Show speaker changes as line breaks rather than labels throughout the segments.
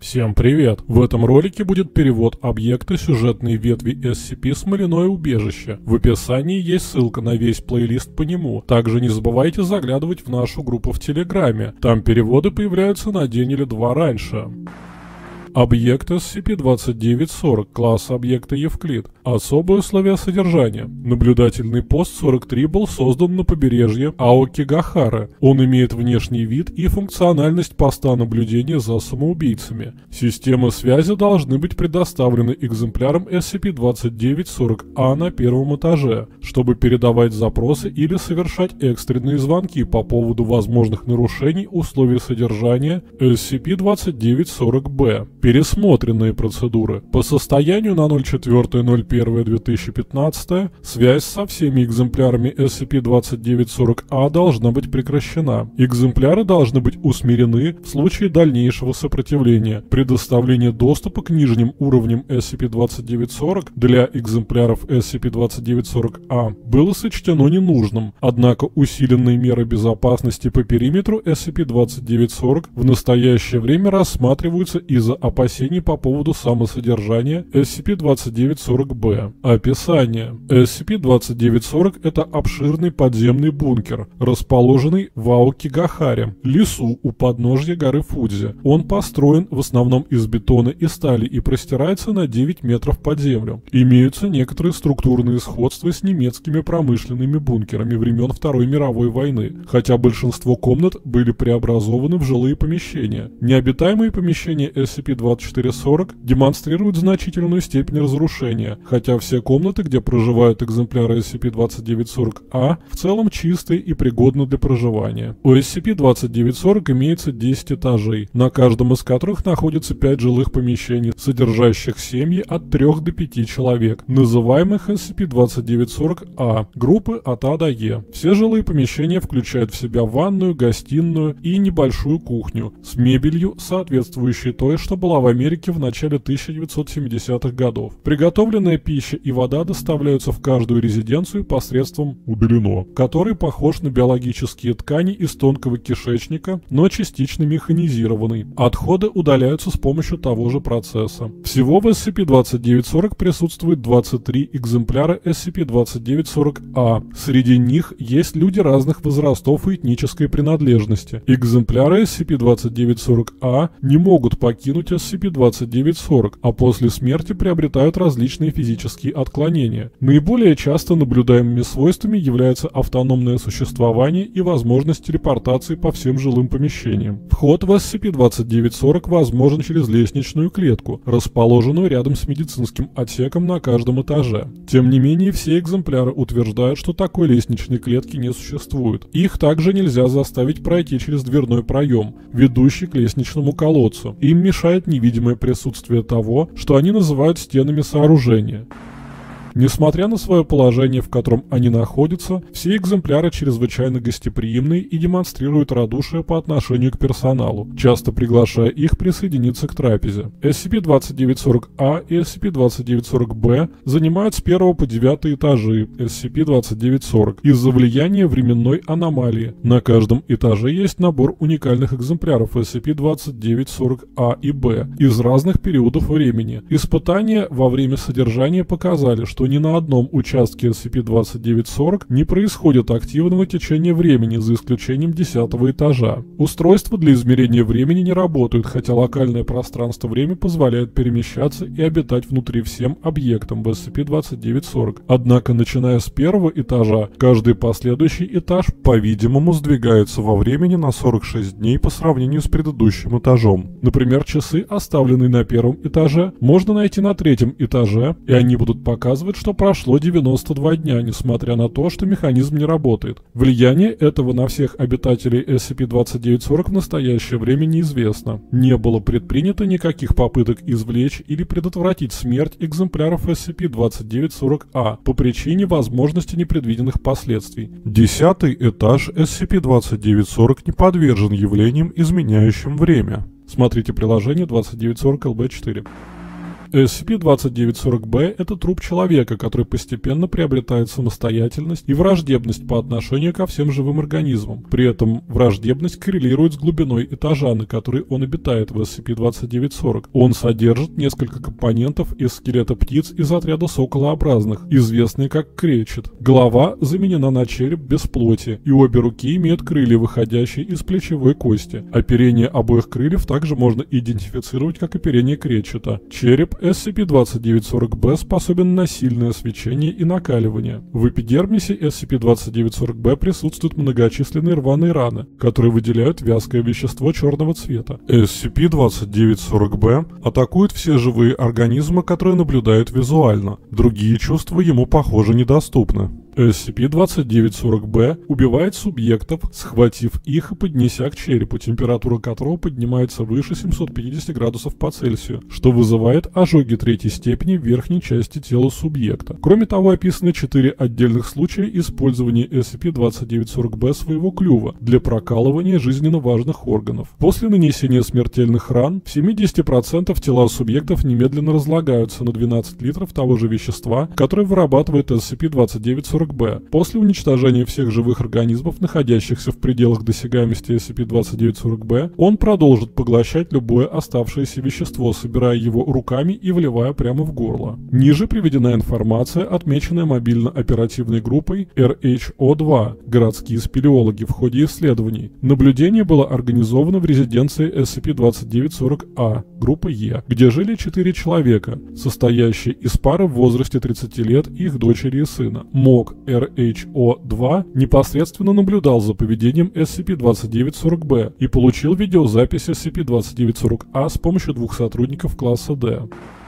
Всем привет! В этом ролике будет перевод объекта сюжетной ветви SCP «Смоляное убежище». В описании есть ссылка на весь плейлист по нему. Также не забывайте заглядывать в нашу группу в Телеграме. Там переводы появляются на день или два раньше. Объект SCP-2940, класс объекта Евклид. Особые условия содержания. Наблюдательный пост 43 был создан на побережье Аокигахары. Он имеет внешний вид и функциональность поста наблюдения за самоубийцами. Системы связи должны быть предоставлены экземплярам SCP-2940-A на первом этаже, чтобы передавать запросы или совершать экстренные звонки по поводу возможных нарушений условий содержания SCP-2940-B. Пересмотренные процедуры. По состоянию на 04.01.2015 связь со всеми экземплярами SCP-2940-A должна быть прекращена. Экземпляры должны быть усмирены в случае дальнейшего сопротивления. Предоставление доступа к нижним уровням SCP-2940 для экземпляров SCP-2940-A было сочтено ненужным, однако усиленные меры безопасности по периметру SCP-2940 в настоящее время рассматриваются из-за опасений по поводу самосодержания SCP-2940-B. Описание. SCP-2940 – это обширный подземный бункер, расположенный в Аокигахаре, лесу у подножья горы Фудзи. Он построен в основном из бетона и стали и простирается на 9 метров под землю. Имеются некоторые структурные сходства с немецкими промышленными бункерами времен Второй мировой войны, хотя большинство комнат были преобразованы в жилые помещения. Необитаемые помещения SCP-2440 демонстрируют значительную степень разрушения, хотя все комнаты, где проживают экземпляры SCP-2940-A, в целом чистые и пригодны для проживания. У SCP-2940 имеется 10 этажей, на каждом из которых находится 5 жилых помещений, содержащих семьи от 3 до 5 человек, называемых SCP-2940-A, группы от А до Е. Все жилые помещения включают в себя ванную, гостиную и небольшую кухню с мебелью, соответствующей той, что была в Америке в начале 1970-х годов. Приготовленная пища и вода доставляются в каждую резиденцию посредством удалено, который похож на биологические ткани из тонкого кишечника, но частично механизированный. Отходы удаляются с помощью того же процесса. Всего в SCP-2940 присутствует 23 экземпляра SCP-2940-A. Среди них есть люди разных возрастов и этнической принадлежности. Экземпляры SCP-2940-A не могут покинуть SCP-2940, а после смерти приобретают различные физические отклонения. Наиболее часто наблюдаемыми свойствами являются автономное существование и возможность телепортации по всем жилым помещениям. Вход в SCP-2940 возможен через лестничную клетку, расположенную рядом с медицинским отсеком на каждом этаже. Тем не менее, все экземпляры утверждают, что такой лестничной клетки не существует. Их также нельзя заставить пройти через дверной проем, ведущий к лестничному колодцу. Им мешает невидимое присутствие того, что они называют стенами сооружения. Несмотря на свое положение, в котором они находятся, все экземпляры чрезвычайно гостеприимные и демонстрируют радушие по отношению к персоналу, часто приглашая их присоединиться к трапезе. SCP-2940-A и SCP-2940-B занимают с 1 по 9 этажи SCP-2940 из-за влияния временной аномалии. На каждом этаже есть набор уникальных экземпляров SCP-2940-A и B из разных периодов времени. Испытания во время содержания показали, что ни на одном участке SCP-2940 не происходит активного течения времени, за исключением 10-го этажа. Устройства для измерения времени не работают, хотя локальное пространство-время позволяет перемещаться и обитать внутри всем объектам в SCP-2940. Однако, начиная с 1-го этажа, каждый последующий этаж, по-видимому, сдвигается во времени на 46 дней по сравнению с предыдущим этажом. Например, часы, оставленные на 1-м этаже, можно найти на 3-м этаже, и они будут показывать, что прошло 92 дня, несмотря на то, что механизм не работает. Влияние этого на всех обитателей SCP-2940 в настоящее время неизвестно. Не было предпринято никаких попыток извлечь или предотвратить смерть экземпляров SCP-2940-A по причине возможности непредвиденных последствий. 10-й этаж SCP-2940 не подвержен явлениям, изменяющим время. Смотрите приложение 2940 LB4. SCP-2940-B – это труп человека, который постепенно приобретает самостоятельность и враждебность по отношению ко всем живым организмам. При этом враждебность коррелирует с глубиной этажа, на которой он обитает в SCP-2940. Он содержит несколько компонентов из скелета птиц из отряда соколообразных, известные как кречет. Голова заменена на череп без плоти, и обе руки имеют крылья, выходящие из плечевой кости. Оперение обоих крыльев также можно идентифицировать как оперение кречета. Череп SCP-2940-B способен на сильное свечение и накаливание. В эпидермисе SCP-2940-B присутствуют многочисленные рваные раны, которые выделяют вязкое вещество черного цвета. SCP-2940-B атакует все живые организмы, которые наблюдают визуально. Другие чувства ему, похоже, недоступны. SCP-2940-B убивает субъектов, схватив их и поднеся к черепу, температура которого поднимается выше 750 градусов по Цельсию, что вызывает ожоги третьей степени в верхней части тела субъекта. Кроме того, описаны 4 отдельных случая использования SCP-2940-B своего клюва для прокалывания жизненно важных органов. После нанесения смертельных ран в 70% тела субъектов немедленно разлагаются на 12 литров того же вещества, которое вырабатывает SCP-2940-B. После уничтожения всех живых организмов, находящихся в пределах досягаемости SCP-2940-B, он продолжит поглощать любое оставшееся вещество, собирая его руками и вливая прямо в горло. Ниже приведена информация, отмеченная мобильно-оперативной группой RHO-2, городские спелеологи, в ходе исследований. Наблюдение было организовано в резиденции SCP-2940-A, группа Е, где жили 4 человека, состоящие из пары в возрасте 30 лет и их дочери и сына. МОК RHO-2 непосредственно наблюдал за поведением SCP-2940-B и получил видеозапись SCP-2940-A с помощью 2 сотрудников класса D.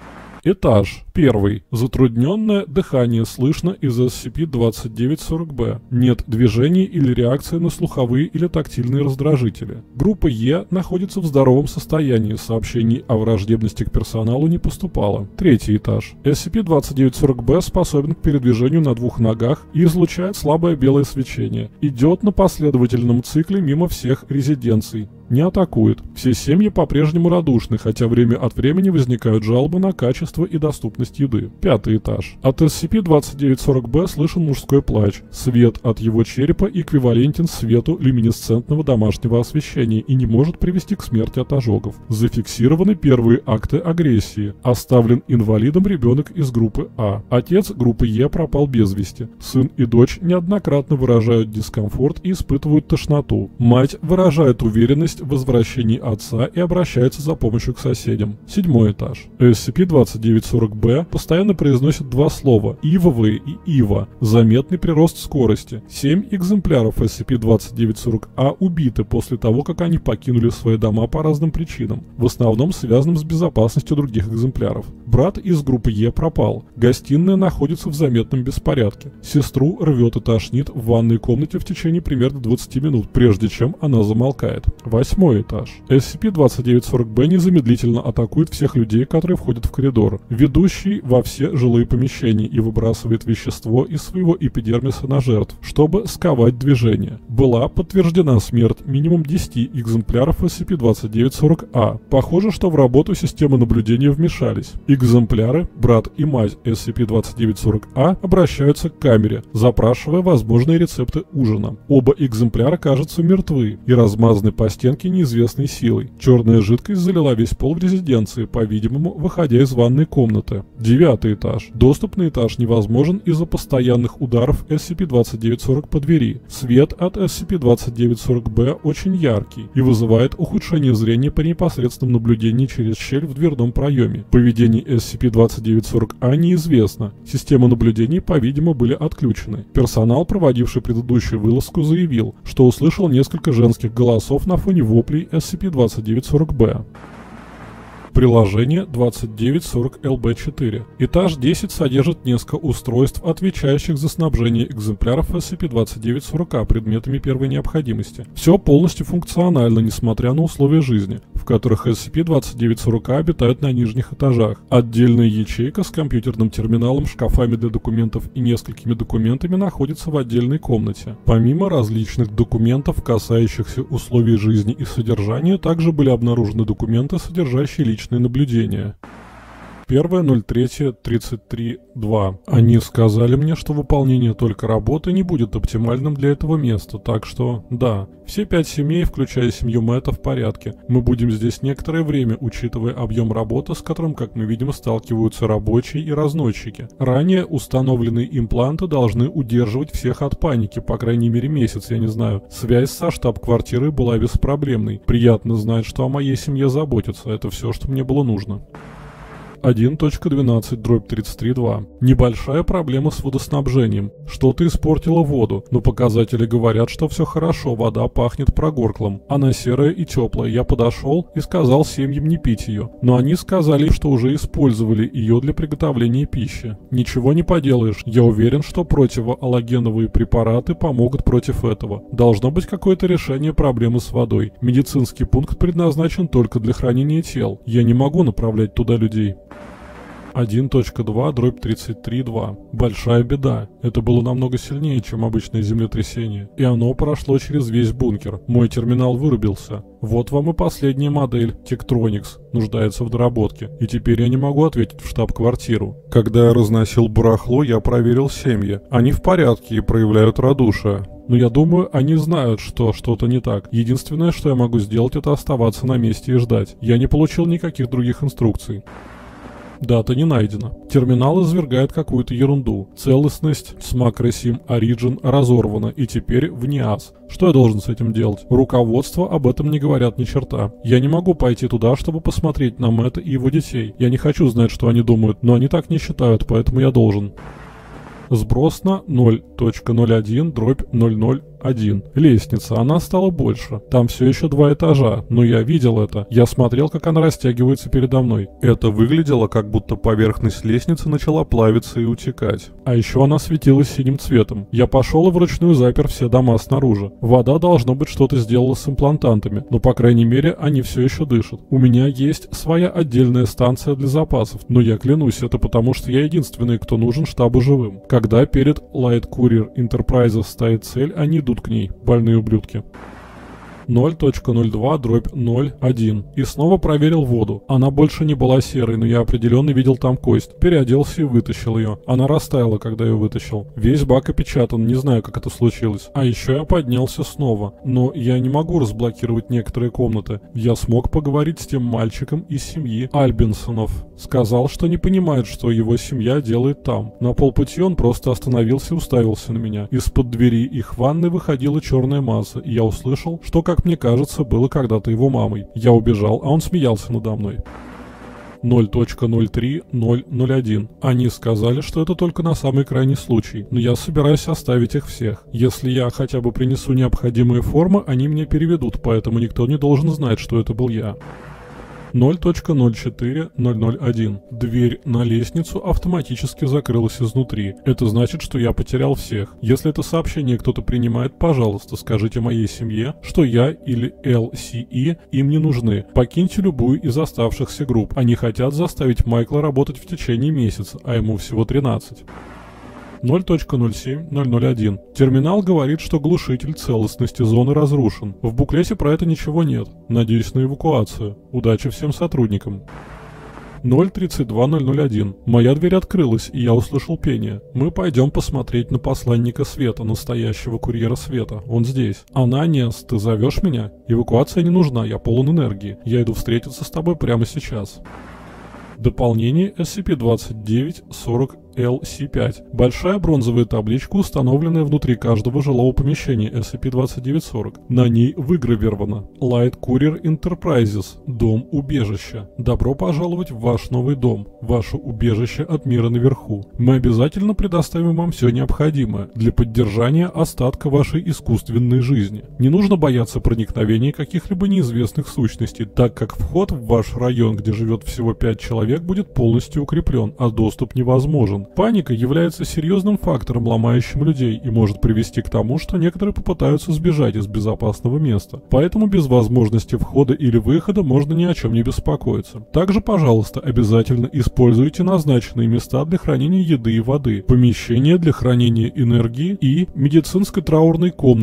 Этаж. 1. Затрудненное дыхание слышно из SCP-2940-B. Нет движений или реакции на слуховые или тактильные раздражители. Группа Е находится в здоровом состоянии, сообщений о враждебности к персоналу не поступало. 3. Этаж. SCP-2940-B способен к передвижению на 2 ногах и излучает слабое белое свечение. Идет на последовательном цикле мимо всех резиденций. Не атакует. Все семьи по-прежнему радушны, хотя время от времени возникают жалобы на качество и доступность еды. 5. Этаж. От SCP-2940-B слышен мужской плач. Свет от его черепа эквивалентен свету люминесцентного домашнего освещения и не может привести к смерти от ожогов. Зафиксированы первые акты агрессии. Оставлен инвалидом ребенок из группы А. Отец группы Е пропал без вести. Сын и дочь неоднократно выражают дискомфорт и испытывают тошноту. Мать выражает уверенность в возвращении отца и обращается за помощью к соседям. 7. Этаж. SCP-2940-B постоянно произносит 2 слова «ивовые» и «ива». Заметный прирост скорости. 7 экземпляров SCP-2940-A убиты после того, как они покинули свои дома по разным причинам, в основном связанным с безопасностью других экземпляров. Брат из группы Е пропал. Гостиная находится в заметном беспорядке. Сестру рвет и тошнит в ванной комнате в течение примерно 20 минут, прежде чем она замолкает. 8. Этаж. SCP-2940-B незамедлительно атакует всех людей, которые входят в коридор, ведущий во все жилые помещения, и выбрасывает вещество из своего эпидермиса на жертв, чтобы сковать движение. Была подтверждена смерть минимум 10 экземпляров SCP-2940-A. Похоже, что в работу системы наблюдения вмешались. Экземпляры, брат и мать SCP-2940-A, обращаются к камере, запрашивая возможные рецепты ужина. Оба экземпляра кажутся мертвы и размазаны по стенке неизвестной силой. Черная жидкость залила весь пол в резиденции, по-видимому, выходя из ванной комнаты. 9. Этаж. Доступ на этаж невозможен из-за постоянных ударов SCP-2940 по двери. Свет от SCP-2940-B очень яркий и вызывает ухудшение зрения при непосредственном наблюдении через щель в дверном проеме. Поведение SCP-2940-A неизвестно. Системы наблюдений, по-видимому, были отключены. Персонал, проводивший предыдущую вылазку, заявил, что услышал несколько женских голосов на фоне воплей SCP-2940-B. Приложение 2940-LB4. Этаж 10 содержит несколько устройств, отвечающих за снабжение экземпляров SCP-2940-A предметами первой необходимости. Все полностью функционально, несмотря на условия жизни, в которых SCP-2940-A обитают на нижних этажах. Отдельная ячейка с компьютерным терминалом, шкафами для документов и несколькими документами находится в отдельной комнате. Помимо различных документов, касающихся условий жизни и содержания, также были обнаружены документы, содержащие личные наблюдения. 1.03.33.2. Они сказали мне, что выполнение только работы не будет оптимальным для этого места, так что, да, все 5 семей, включая семью Мэтта, в порядке. Мы будем здесь некоторое время, учитывая объем работы, с которым, как мы видим, сталкиваются рабочие и разносчики. Ранее установленные импланты должны удерживать всех от паники, по крайней мере месяц, я не знаю. Связь со штаб-квартирой была беспроблемной. Приятно знать, что о моей семье заботятся, это все, что мне было нужно. 1.12.33.2. Небольшая проблема с водоснабжением. Что-то испортило воду, но показатели говорят, что все хорошо, вода пахнет прогорклым. Она серая и теплая. Я подошел и сказал семьям не пить ее, но они сказали, что уже использовали ее для приготовления пищи. Ничего не поделаешь, я уверен, что противоаллергеновые препараты помогут против этого. Должно быть какое-то решение проблемы с водой. Медицинский пункт предназначен только для хранения тел. Я не могу направлять туда людей. 1.2.33.2. Большая беда. Это было намного сильнее, чем обычное землетрясение. И оно прошло через весь бункер. Мой терминал вырубился. Вот вам и последняя модель, Tektronix, нуждается в доработке. И теперь я не могу ответить в штаб-квартиру. Когда я разносил барахло, я проверил семьи. Они в порядке и проявляют радушие. Но я думаю, они знают, что что-то не так. Единственное, что я могу сделать, это оставаться на месте и ждать. Я не получил никаких других инструкций. Дата не найдена. Терминал извергает какую-то ерунду. Целостность с MacroSim Origin разорвана и теперь в NIAS. Что я должен с этим делать? Руководство об этом не говорят ни черта. Я не могу пойти туда, чтобы посмотреть на Мэтта и его детей. Я не хочу знать, что они думают, но они так не считают, поэтому я должен. Сброс на 0.01/001. Лестница, она стала больше. Там все еще 2 этажа, но я видел это. Я смотрел, как она растягивается передо мной. Это выглядело, как будто поверхность лестницы начала плавиться и утекать. А еще она светилась синим цветом. Я пошел и вручную запер все дома снаружи. Вода, должно быть, что-то сделала с имплантантами, но, по крайней мере, они все еще дышат. У меня есть своя отдельная станция для запасов, но я клянусь, это потому, что я единственный, кто нужен штабу живым. Когда перед Light Courier Enterprises стоит цель, они идут к ней, больные ублюдки. 0.02/01. И снова проверил воду. Она больше не была серой, но я определенно видел там кость. Переоделся и вытащил ее. Она растаяла, когда я вытащил. Весь бак опечатан, не знаю, как это случилось. А еще я поднялся снова. Но я не могу разблокировать некоторые комнаты. Я смог поговорить с тем мальчиком из семьи Альбинсонов. Сказал, что не понимает, что его семья делает там. На полпути он просто остановился и уставился на меня. Из-под двери их ванной выходила черная масса, и я услышал, что, как мне кажется, было когда-то его мамой. Я убежал, а он смеялся надо мной. 0.03.001. Они сказали, что это только на самый крайний случай, но я собираюсь оставить их всех. Если я хотя бы принесу необходимые формы, они меня переведут, поэтому никто не должен знать, что это был я. 0.04.001. Дверь на лестницу автоматически закрылась изнутри. Это значит, что я потерял всех. Если это сообщение кто-то принимает, пожалуйста, скажите моей семье, что я или LCE им не нужны. Покиньте любую из оставшихся групп. Они хотят заставить Майкла работать в течение месяца, а ему всего 13. 0.07.001. Терминал говорит, что глушитель целостности зоны разрушен. В буклете про это ничего нет. Надеюсь на эвакуацию. Удачи всем сотрудникам. 0.32.001. Моя дверь открылась, и я услышал пение. Мы пойдем посмотреть на посланника света, настоящего курьера света. Он здесь. Ананиас, ты зовешь меня? Эвакуация не нужна, я полон энергии. Я иду встретиться с тобой прямо сейчас. Дополнение SCP-2940-LC5. Большая бронзовая табличка, установленная внутри каждого жилого помещения SCP-2940. На ней выгравировано Light Courier Enterprises. Дом-убежище. Добро пожаловать в ваш новый дом. Ваше убежище от мира наверху. Мы обязательно предоставим вам все необходимое для поддержания остатка вашей искусственной жизни. Не нужно бояться проникновения каких-либо неизвестных сущностей, так как вход в ваш район, где живет всего 5 человек, будет полностью укреплен, а доступ невозможен. Паника является серьезным фактором, ломающим людей, и может привести к тому, что некоторые попытаются сбежать из безопасного места. Поэтому без возможности входа или выхода можно ни о чем не беспокоиться. Также, пожалуйста, обязательно используйте назначенные места для хранения еды и воды, помещения для хранения энергии и медицинской траурной комнатой,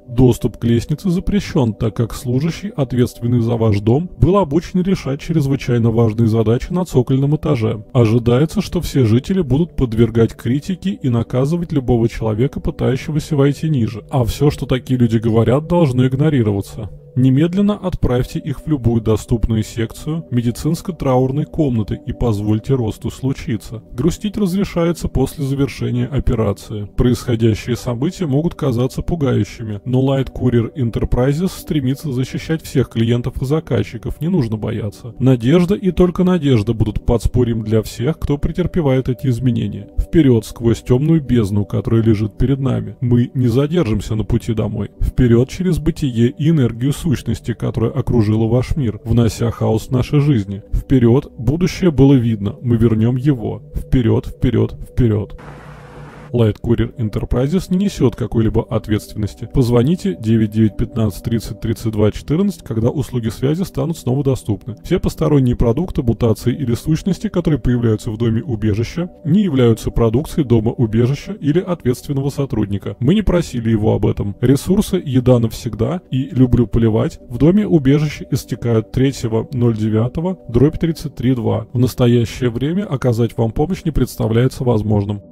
Доступ к лестнице запрещен, так как служащий, ответственный за ваш дом, был обучен решать чрезвычайно важные задачи на цокольном этаже. Ожидается, что все жители будут подвергать критике и наказывать любого человека, пытающегося войти ниже. А все, что такие люди говорят, должно игнорироваться. Немедленно отправьте их в любую доступную секцию медицинско-траурной комнаты и позвольте росту случиться. Грустить разрешается после завершения операции. Происходящие события могут казаться пугающими, но Light Courier Enterprises стремится защищать всех клиентов и заказчиков, не нужно бояться. Надежда и только надежда будут подспорьем для всех, кто претерпевает эти изменения. Вперед сквозь темную бездну, которая лежит перед нами. Мы не задержимся на пути домой. Вперед через бытие и энергию сущности, которая окружила ваш мир, внося хаос в наши жизни. Вперед, будущее было видно, мы вернем его. Вперед, вперед, вперед. Light Courier Enterprises не несет какой-либо ответственности. Позвоните 9915 30 32 14, когда услуги связи станут снова доступны. Все посторонние продукты, мутации или сущности, которые появляются в доме убежища, не являются продукцией дома убежища или ответственного сотрудника. Мы не просили его об этом. Ресурсы «Еда навсегда» и «Люблю поливать» в доме убежища истекают 3.09/33.2. В настоящее время оказать вам помощь не представляется возможным.